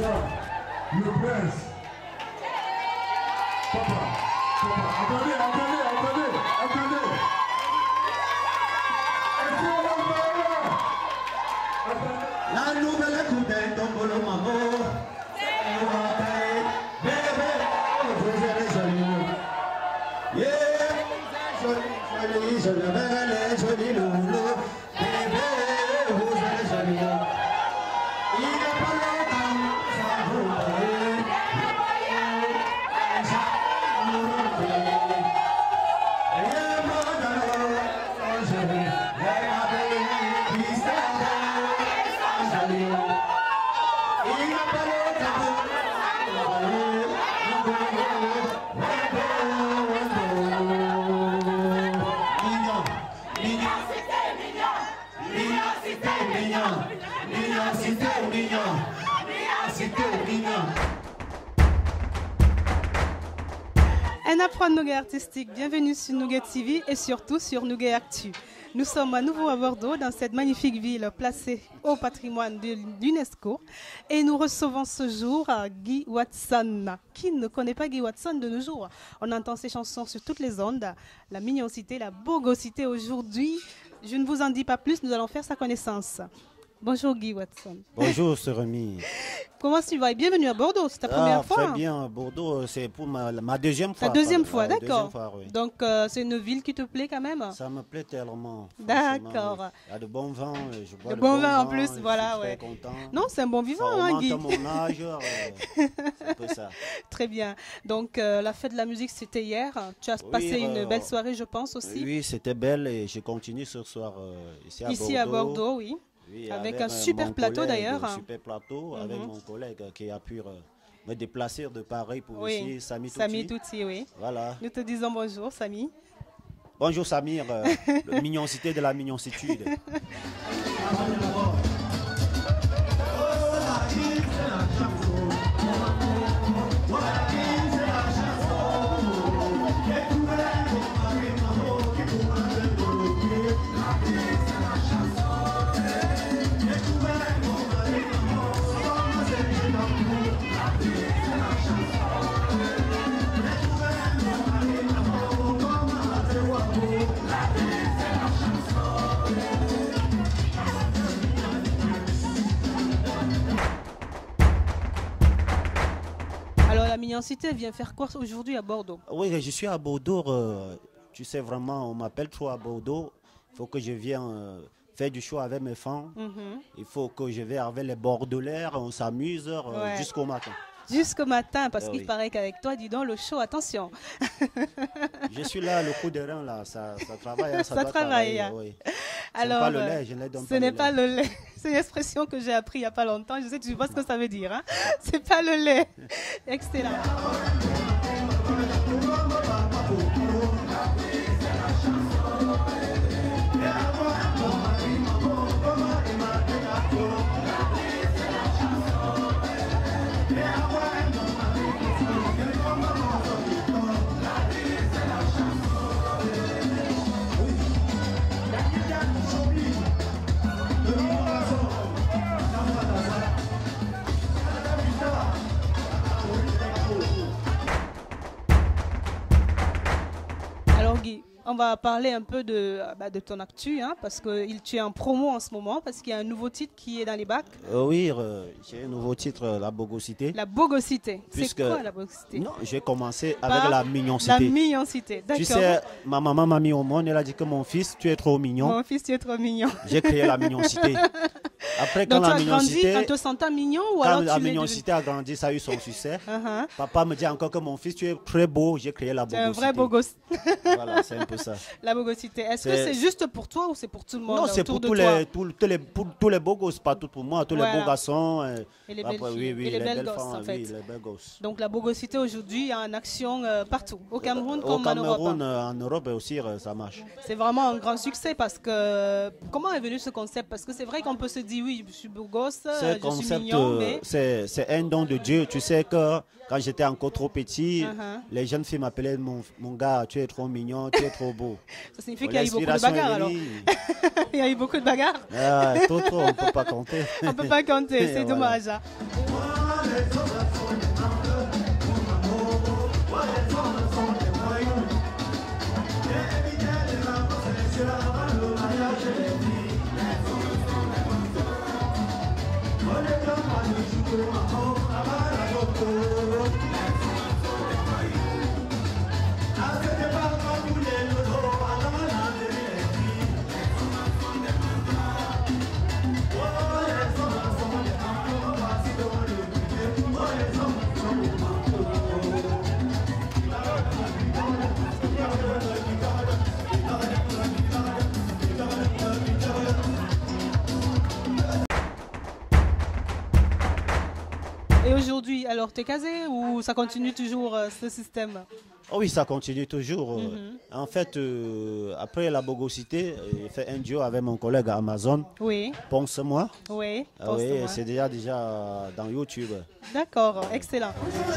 le prince. Papa, attendez. La nouvelle coupe tombe le maman. Joli loulou, bébé, vous êtes joli. Il n'y a pas longtemps, ça vous voyez. Un apprendre Nougat artistique, bienvenue sur Nougat TV et surtout sur Nougat Actu. Nous sommes à nouveau à Bordeaux, dans cette magnifique ville placée au patrimoine de l'UNESCO. Et nous recevons ce jour Guy Watson. Qui ne connaît pas Guy Watson de nos jours? On entend ses chansons sur toutes les ondes. La mignoncité, la bogosité aujourd'hui. Je ne vous en dis pas plus, nous allons faire sa connaissance. Bonjour Guy Watson. Bonjour Rémi. Comment tu vas? Bienvenue à Bordeaux, c'est ta première fois? Très bien, Bordeaux, c'est pour ma deuxième fois. Ta deuxième fois, d'accord. Oui. Donc c'est une ville qui te plaît quand même? Ça me plaît tellement. D'accord. Il y a de bons vins, je bois de bons vins en plus, je voilà. suis Ouais. très content. Non, c'est un bon vivant, ça hein, Guy. mon âge, c'est un peu ça. Très bien. Donc la fête de la musique, c'était hier. Tu as passé une belle soirée, je pense aussi. Oui, c'était belle et je continue ce soir ici à Bordeaux. Ici à Bordeaux, oui. Oui, avec un super plateau d'ailleurs. Un super plateau avec mon collègue qui a pu me déplacer de Paris pour ici, Samy Touti. Samy Touti, oui. Voilà. Nous te disons bonjour, Samy. Bonjour Samir, la mignoncité de la mignoncitude. Alors la mignoncité vient faire quoi aujourd'hui à Bordeaux? Oui, je suis à Bordeaux. Tu sais vraiment, on m'appelle trop à Bordeaux. Il faut que je vienne faire du show avec mes fans. Il faut que je vienne avec les Bordelais. On s'amuse jusqu'au matin. Jusqu'au matin, parce qu'il oui. paraît qu'avec toi, dis donc, le show, attention. Je suis là, le coup de rein, là, ça travaille. Hein, ça travaille. Oui. Alors, pas le lait, je ne donne ce n'est pas le lait. C'est une expression que j'ai appris il n'y a pas longtemps. Je sais que tu vois ce que ça veut dire. Hein? C'est pas le lait. Excellent. On va parler un peu de ton actu, hein, parce que tu es en promo en ce moment, parce qu'il y a un nouveau titre qui est dans les bacs. Oui, j'ai un nouveau titre, La Bogosité. La Bogosité. C'est quoi la Bogosité? Non, j'ai commencé avec la mignoncité. La mignoncité, d'accord. Tu sais, ma maman m'a mis au monde, elle a dit que mon fils, tu es trop mignon. Mon fils, tu es trop mignon. J'ai créé la mignoncité. Après, quand donc la tu as mignoncité, grandi en te sentant mignon ou quand alors la tu mignoncité a grandi, ça a eu son succès. Papa me dit encore que mon fils, tu es très beau, j'ai créé la Bogosité. Un vrai beau gosse. Voilà, c'est un peu ça. La Bogosité. Est-ce que c'est juste pour toi ou c'est pour tout le monde? Non, c'est pour tous les beaux gosses, pas tout pour moi, tous les beaux garçons. Et les belles filles, et les belles gosses en fait. Oui, les belles gosses. Donc la Bogosité aujourd'hui est en action partout, au Cameroun comme en en Europe. Au Cameroun, en Europe aussi, ça marche. C'est vraiment un grand succès parce que... Comment est venu ce concept? Parce que c'est vrai qu'on peut se dire oui, je suis beau gosse, Ce je suis concept, mignon, mais... c'est un don de Dieu. Tu sais que quand j'étais encore trop petit, les jeunes filles m'appelaient mon gars, tu es trop mignon, tu es trop beau. Ça signifie qu'il y a eu beaucoup de bagarres alors. Il y a eu beaucoup de bagarres. Trop, on ne peut pas compter. On ne peut pas compter, c'est dommage. Hein. Et aujourd'hui, alors, tu es casé ou ça continue toujours ce système? Oh oui, ça continue toujours. En fait, après la bogosité, j'ai fait un duo avec mon collègue à Amazon. Oui. Pense-moi. Oui, oui, c'est déjà dans YouTube. D'accord, excellent.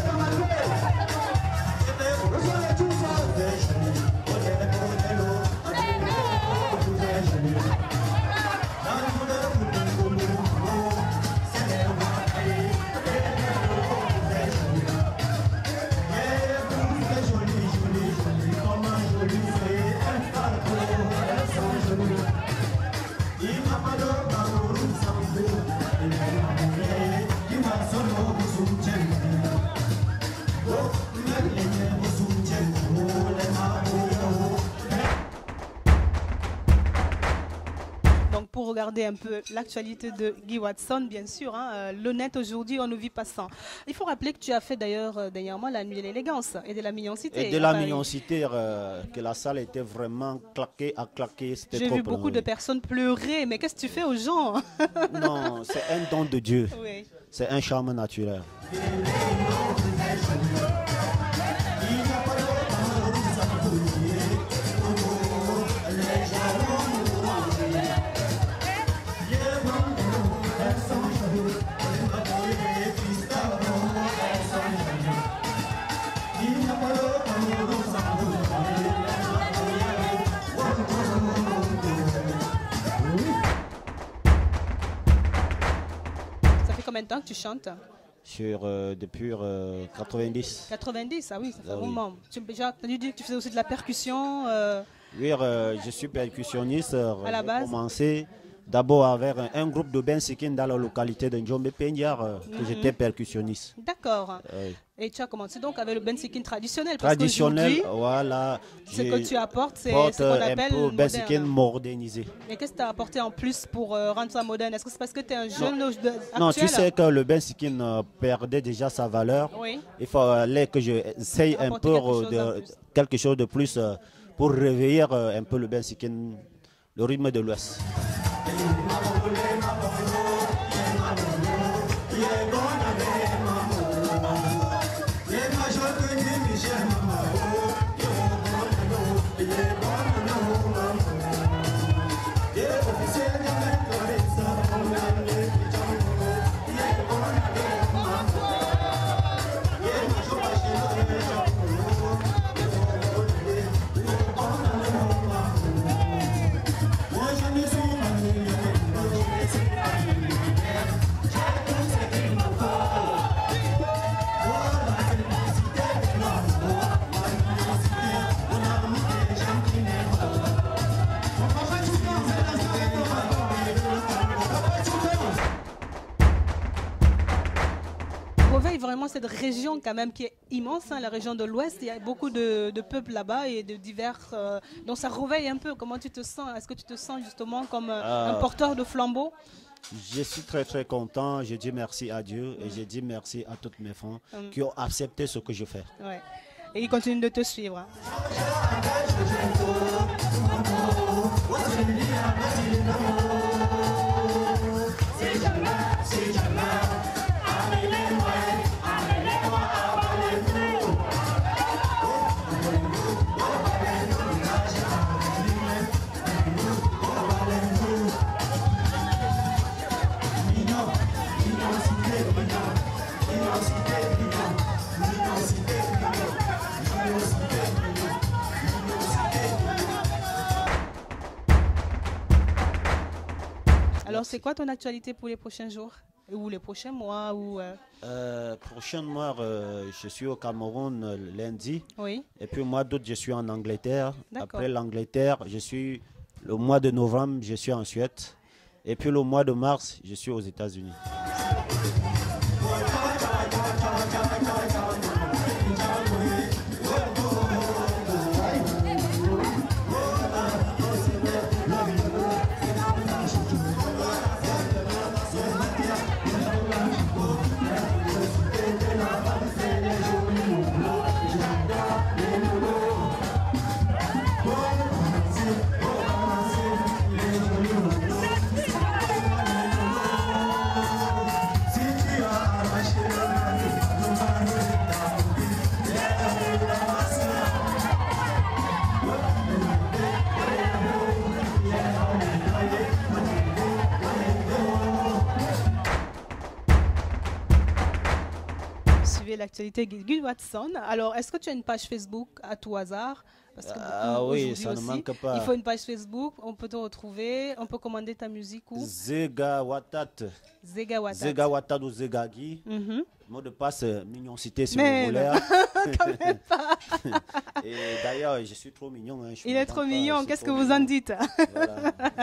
Pour regarder un peu l'actualité de Guy Watson, bien sûr, hein, l'honnête aujourd'hui, on ne vit pas sans. Il faut rappeler que tu as fait d'ailleurs dernièrement la nuit de l'élégance et de la mignoncité. Et de la mignoncité, que la salle était vraiment claquée à claquer. J'ai vu beaucoup de personnes pleurer, mais qu'est-ce que tu fais aux gens? Non, c'est un don de Dieu. Oui. C'est un charme naturel. Combien de temps que tu chantes? Depuis 90. 90, ah oui, ça fait un moment. Tu as dit que tu faisais aussi de la percussion Oui, je suis percussionniste. À la base. J'ai commencé d'abord avec un groupe de Bensikin dans la localité de Njombe-Pendiar, que j'étais percussionniste. D'accord. Et tu as commencé donc avec le Bensikin traditionnel. Traditionnel, voilà. Ce que tu apportes, c'est ce qu'on appelle un peu Bensikin modernisé. Mais qu'est-ce que tu as apporté en plus pour rendre ça moderne? Est-ce que c'est parce que tu es un jeune actuel? Non, tu sais que le Bensikin perdait déjà sa valeur. Oui. Il fallait que j'essaye un peu quelque chose de plus pour réveiller un peu le Bensikin, le rythme de l'Ouest. Vraiment cette région quand même qui est immense, hein, la région de l'Ouest. Il y a beaucoup de peuples là-bas et de divers. Donc ça réveille un peu. Comment tu te sens? Est-ce que tu te sens justement comme un porteur de flambeau? Je suis très très content. Je dis merci à Dieu et je dis merci à toutes mes femmes qui ont accepté ce que je fais. Ouais. Et ils continuent de te suivre. Hein. c'est quoi ton actualité pour les prochains jours? Ou les prochains mois ou Prochain mois, je suis au Cameroun lundi. Oui. Et puis le mois d'août, je suis en Angleterre. D'accord. Après l'Angleterre, le mois de novembre, je suis en Suède. Et puis le mois de mars, je suis aux États-Unis. L'actualité Guy Watson. Alors, est-ce que tu as une page Facebook à tout hasard? Parce que oui, ça ne manque pas. Il faut une page Facebook, on peut te retrouver, on peut commander ta musique où? Zega Watat. Zega Watat. Zega Watat ou Zega Guy. Mot de passe, mignoncité si vous voulez. Quand même pas. Et d'ailleurs, je suis trop mignon. Hein. Il est trop mignon, qu'est-ce que vous en dites? Voilà.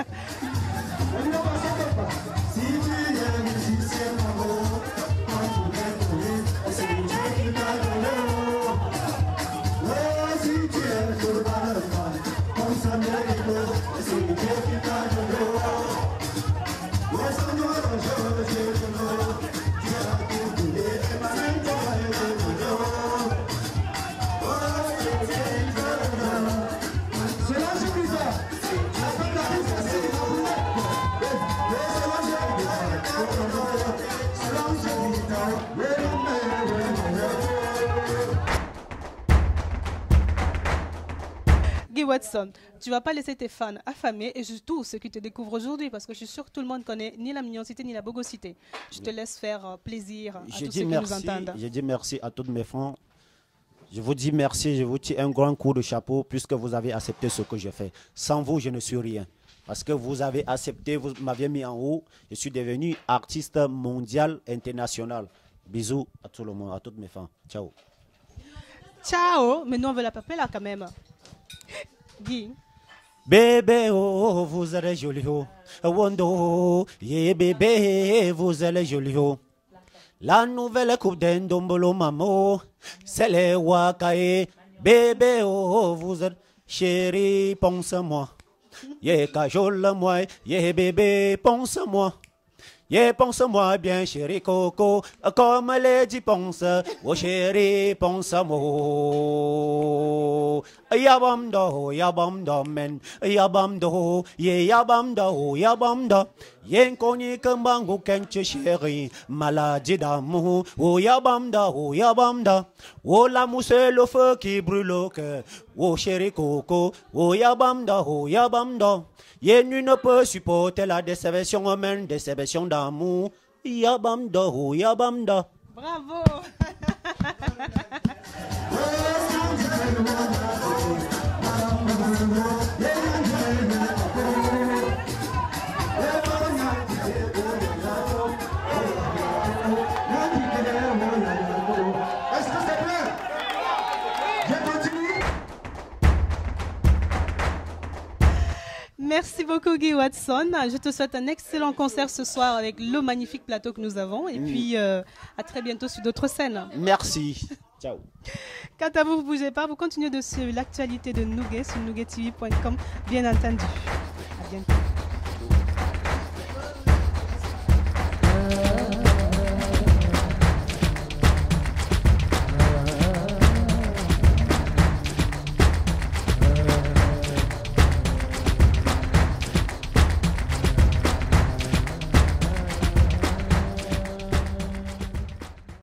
Guy Watson, tu vas pas laisser tes fans affamés et surtout ceux qui te découvrent aujourd'hui, parce que je suis sûre que tout le monde connaît ni la mignoncité ni la bogosité. Je te laisse faire plaisir à tous ceux qui nous entendent. Je dis merci à tous mes fans. Je vous dis merci, je vous tire un grand coup de chapeau puisque vous avez accepté ce que je fais. Sans vous, je ne suis rien. Parce que vous avez accepté, vous m'avez mis en haut. Je suis devenu artiste mondial, international. Bisous à tout le monde, à tous mes fans. Ciao. Ciao, mais nous on veut la paper là quand même. Guy. Bébé, oh, vous êtes joli, oh. Wondo, yeah, bébé, vous êtes joli, oh. La nouvelle coupe d'Endombolo, maman, c'est les Wakae. Bébé, oh, vous êtes chéri, pense-moi. Yeah, cajole, moi, yeah, bébé, pense-moi. Yeah, pense-moi bien, chéri Coco, comme Lady pense. Oh, chéri, pense-moi. Yabamdo, yabamdo, men. Yabamdo, yeah, yabamdo, yabamdo. Yen koni kambangu kenche chéri, maladie d'amour. Oh, yabamda, oh, yabamda. Oh, l'amour c'est le feu qui brûle au cœur. Oh, chéri Coco, oh, yabamda, oh, yabamda. Yen ne peut supporter la déception humaine, déception d'amour. Yabamda, oh, yabamda. Bravo. Merci beaucoup Guy Watson. Je te souhaite un excellent concert ce soir avec le magnifique plateau que nous avons. Et puis à très bientôt sur d'autres scènes. Merci. Ciao. Quant à vous, vous ne bougez pas. Vous continuez de suivre l'actualité de Nouguet sur nouguettv.com, bien entendu. À bientôt.